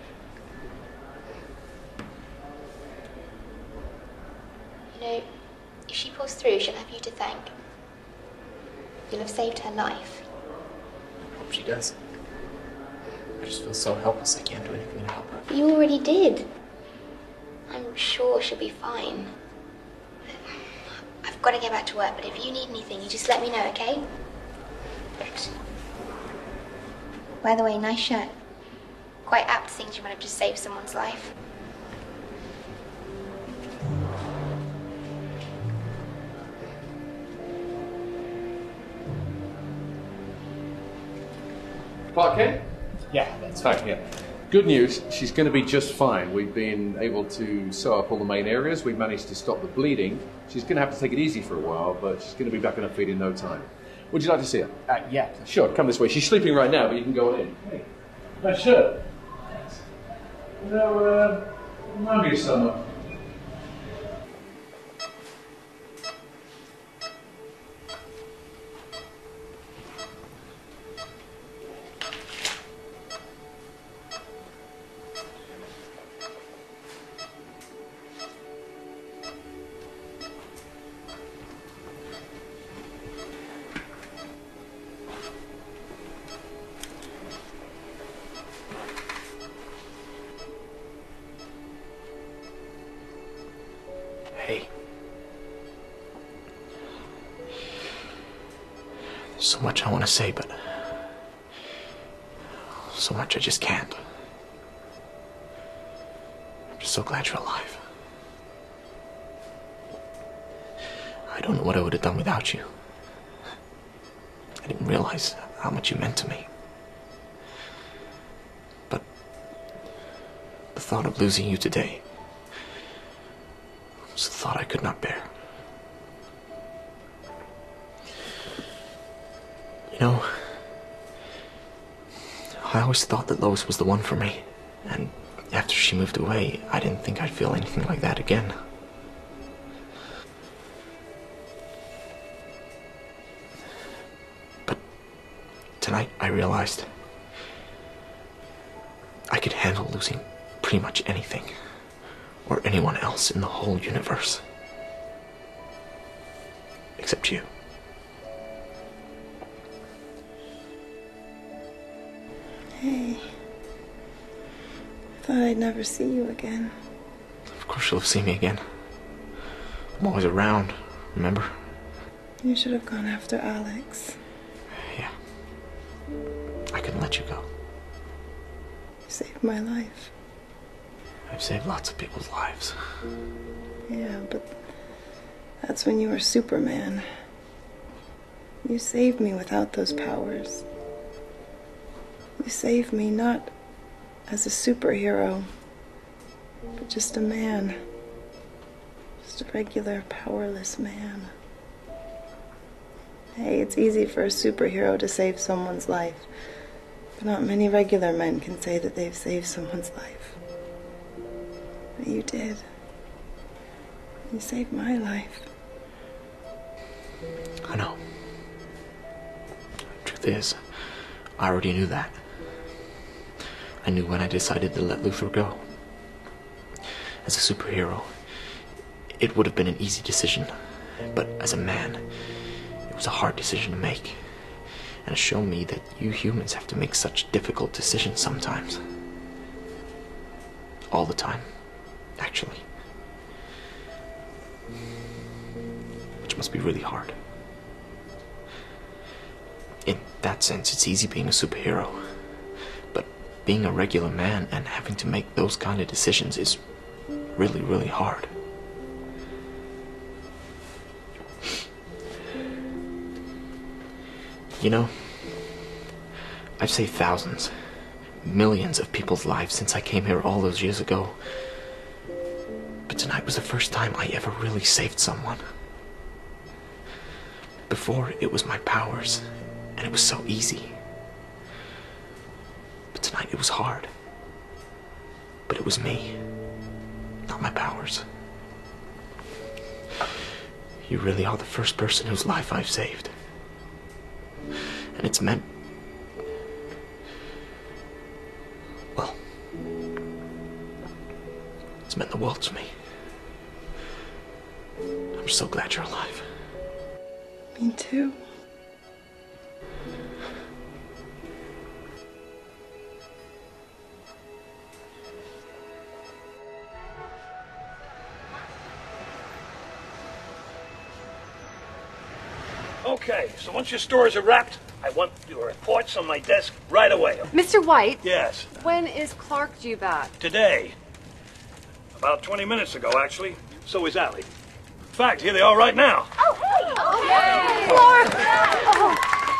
You know, if she pulls through, she'll have you to thank. You'll have saved her life. I hope she does. I just feel so helpless I can't do anything to help her. But you already did. I'm sure she'll be fine. I've got to get back to work, but if you need anything, you just let me know, okay? Thanks. By the way, nice shirt. Quite apt since you might have just saved someone's life. Clark Kent? Yeah, that's fine, yeah. Good news, she's going to be just fine. We've been able to sew up all the main areas. We've managed to stop the bleeding. She's going to have to take it easy for a while, but she's going to be back on her feet in no time. Would you like to see her? Uh, yeah. Sure, come this way. She's sleeping right now, but you can go on in. Hey, nice shirt. Thanks. You know, uh, remind me of someone. hey. There's so much I want to say, but so much I just can't. I'm just so glad you're alive. I don't know what I would have done without you. I didn't realize how much you meant to me. But the thought of losing you today was a thought I could not bear. You know, I always thought that Lois was the one for me, and after she moved away, I didn't think I'd feel anything like that again. But tonight I realized I could handle losing pretty much anything, or anyone else in the whole universe. Except you. Hey. I thought I'd never see you again. Of course you'll see me again. I'm always around, remember? You should have gone after Alex. Yeah. I couldn't let you go. You saved my life. I've saved lots of people's lives. Yeah, but that's when you were Superman. You saved me without those powers. You saved me not as a superhero, but just a man. Just a regular, powerless man. Hey, it's easy for a superhero to save someone's life, but not many regular men can say that they've saved someone's life. But you did. You saved my life. I know. Truth is, I already knew that. I knew when I decided to let Luthor go. As a superhero, it would have been an easy decision, but as a man, it was a hard decision to make. And it showed me that you humans have to make such difficult decisions sometimes. All the time, actually. Which must be really hard. In that sense, it's easy being a superhero. But being a regular man and having to make those kind of decisions is really, really hard. You know, I've saved thousands, millions of people's lives since I came here all those years ago. But tonight was the first time I ever really saved someone. Before, it was my powers, and it was so easy. But tonight it was hard. But it was me, not my powers. You really are the first person whose life I've saved. And it's meant... well... it's meant the world to me. I'm so glad you're alive. Me too. Okay, so once your stories are wrapped, I want your reports on my desk right away. Mister White? Yes, When is Clark due back? today. About twenty minutes ago, actually. So is Allie. In fact, here they are right now. Oh, hey! Oh, hey!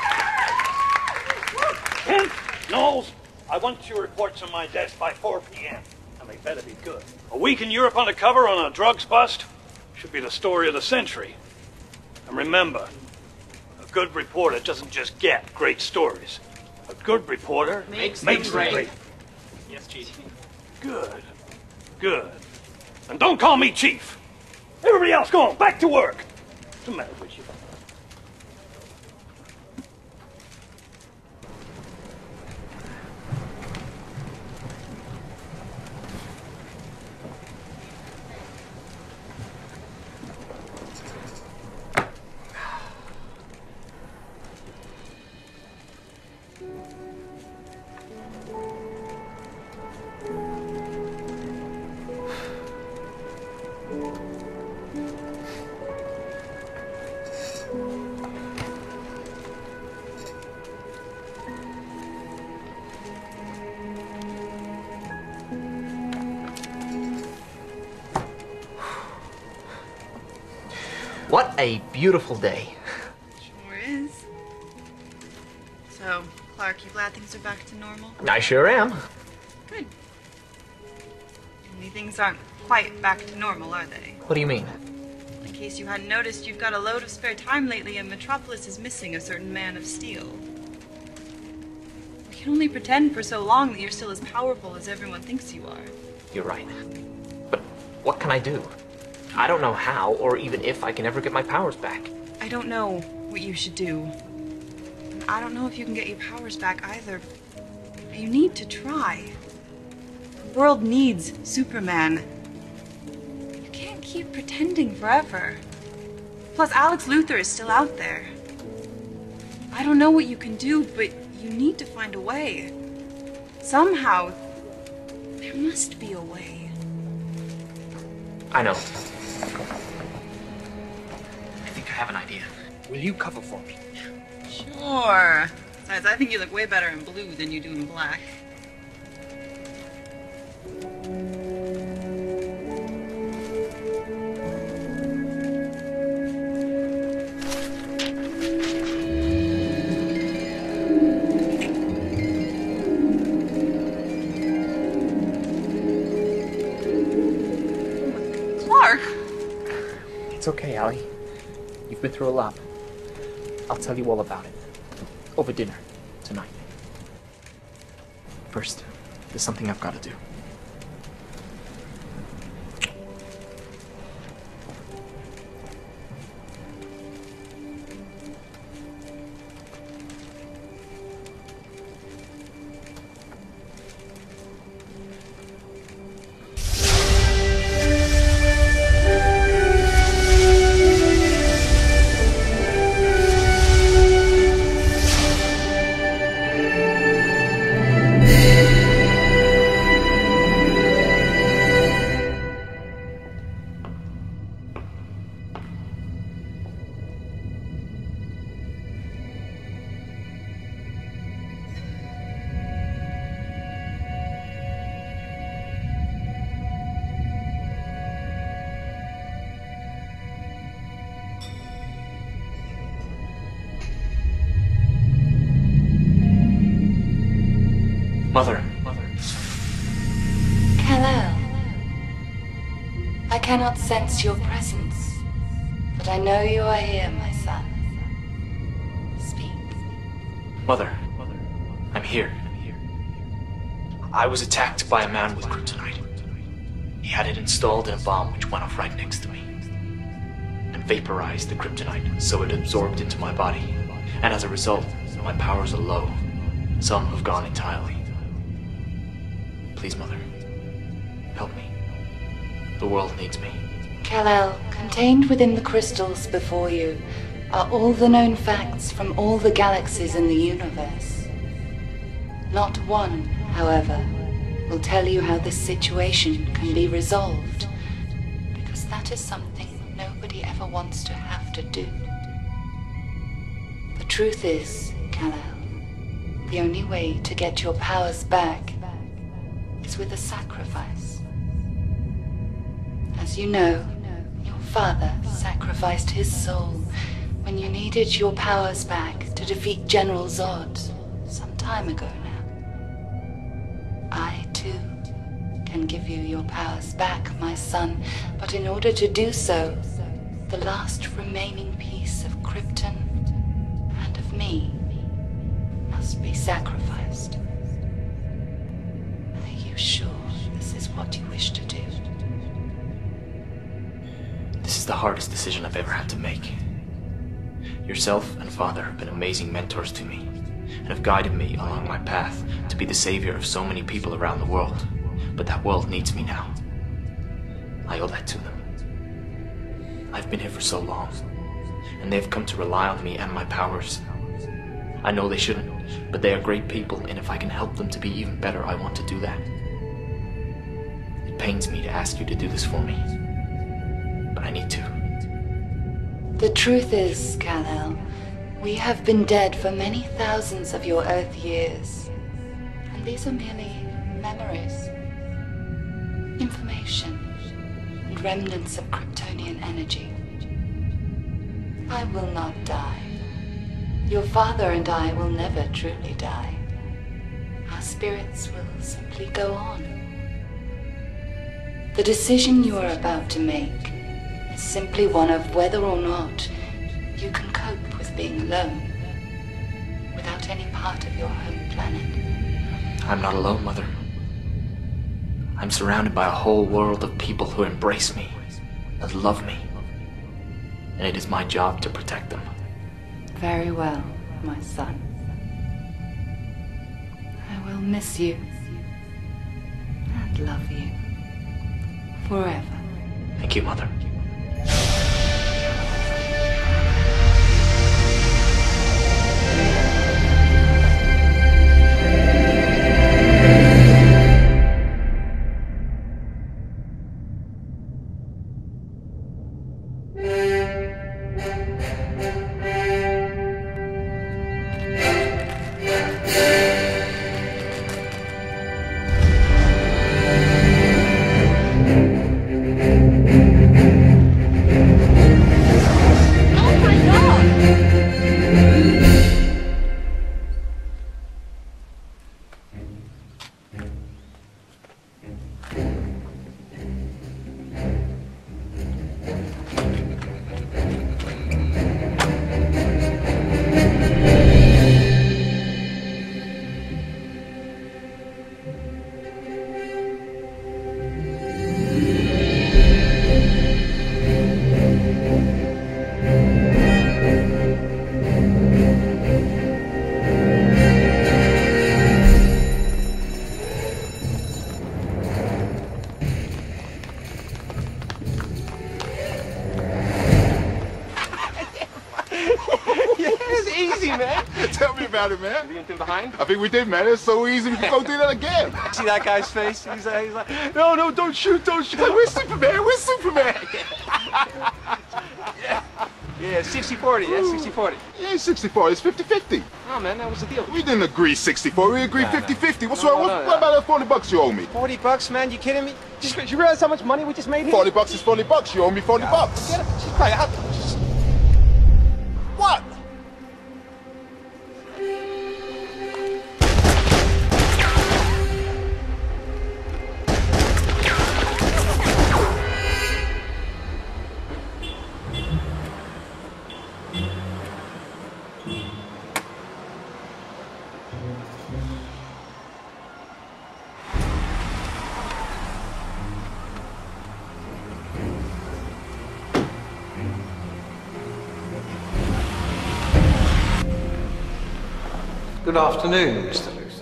Clark! Kent, Knowles, I want your reports on my desk by four p m And they better be good. A week in Europe undercover on a drugs bust should be the story of the century. And remember, a good reporter doesn't just get great stories. A good reporter Makes makes them them great. great. Yes, Chief. Good. Good. And don't call me Chief. Everybody else, go on, back to work. What's the matter with you? What a beautiful day. Sure is. So, Clark, you glad things are back to normal? I sure am. Good. Only things aren't quite back to normal, are they? What do you mean? In case you hadn't noticed, you've got a load of spare time lately, and Metropolis is missing a certain man of steel. You can only pretend for so long that you're still as powerful as everyone thinks you are. You're right. But what can I do? I don't know how, or even if I can ever get my powers back. I don't know what you should do. And I don't know if you can get your powers back either. But you need to try. The world needs Superman. You can't keep pretending forever. Plus, Alex Luthor is still out there. I don't know what you can do, but you need to find a way. Somehow, there must be a way. I know. I think I have an idea. Will you cover for me? Sure. Besides, I think you look way better in blue than you do in black. Clark! It's okay, Allie. You've been through a lot. I'll tell you all about it. Over dinner, tonight. First, there's something I've got to do. Mother. Kal-El. I cannot sense your presence, but I know you are here, my son. Speak. Mother. I'm here. I was attacked by a man with kryptonite. He had it installed in a bomb which went off right next to me and vaporized the kryptonite so it absorbed into my body. And as a result, my powers are low. Some have gone entirely. Please, Mother, help me. The world needs me. Kal-El, contained within the crystals before you are all the known facts from all the galaxies in the universe. Not one, however, will tell you how this situation can be resolved, because that is something nobody ever wants to have to do. The truth is, Kal-El, the only way to get your powers back is with a sacrifice. As you know, your father sacrificed his soul when you needed your powers back to defeat General Zod some time ago now. I, too, can give you your powers back, my son, but in order to do so, the last remaining piece of Krypton and of me must be sacrificed. Are you sure this is what you wish to do? This is the hardest decision I've ever had to make. Yourself and Father have been amazing mentors to me and have guided me along my path to be the savior of so many people around the world. But that world needs me now. I owe that to them. I've been here for so long, and they've come to rely on me and my powers. I know they shouldn't, but they are great people, and if I can help them to be even better, I want to do that. It pains me to ask you to do this for me, but I need to. The truth is, Kal-El, we have been dead for many thousands of your Earth years, and these are merely memories, information, and remnants of Kryptonian energy. I will not die. Your father and I will never truly die. Our spirits will simply go on. The decision you are about to make is simply one of whether or not you can cope with being alone without any part of your home planet. I'm not alone, Mother. I'm surrounded by a whole world of people who embrace me, that love me, and it is my job to protect them. Very well, my son. I will miss you and love you forever. Thank you, Mother. About it, man. You through behind? I think we did, man. It's so easy. We can go do that again. See that guy's face? He's like, he's like, no, no, don't shoot, don't shoot. We're Superman. We're Superman. yeah, yeah, sixty forty. Yeah, sixty forty. Yeah, sixty forty. It's fifty fifty. Oh, man, that was the deal. We didn't agree sixty forty. We agreed fifty fifty. What's No, wrong? no, what, no, what no. about that forty bucks you owe me? forty bucks, man? You kidding me? Just, you realize how much money we just made here? forty bucks is forty bucks. You owe me forty bucks. Get it. Just play out. Just... What? Good afternoon, Mister Luther.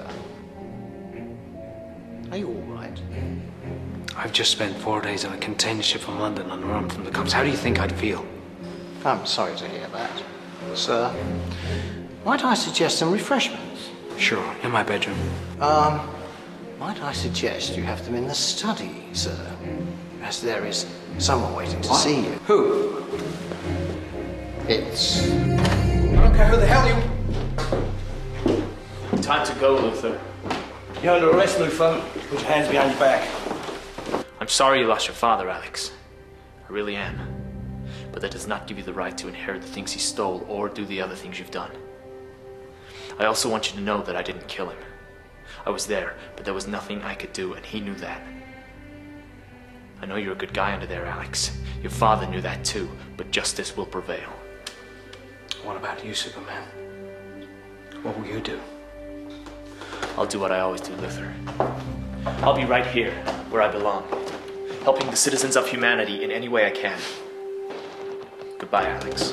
Are you all right? I've just spent four days on a container ship from London on the run from the cops. How do you think I'd feel? I'm sorry to hear that. Sir, might I suggest some refreshments? Sure, in my bedroom. Um, might I suggest you have them in the study, sir? As there is someone waiting to What? see you. Who? It's... I don't care who the hell you... Time to go, Luther. You're under arrest, Luther. Put your hands behind your back. I'm sorry you lost your father, Alex. I really am. But that does not give you the right to inherit the things he stole or do the other things you've done. I also want you to know that I didn't kill him. I was there, but there was nothing I could do, and he knew that. I know you're a good guy under there, Alex. Your father knew that too, but justice will prevail. What about you, Superman? What will you do? I'll do what I always do, Luther. I'll be right here, where I belong, helping the citizens of humanity in any way I can. Goodbye, Alex.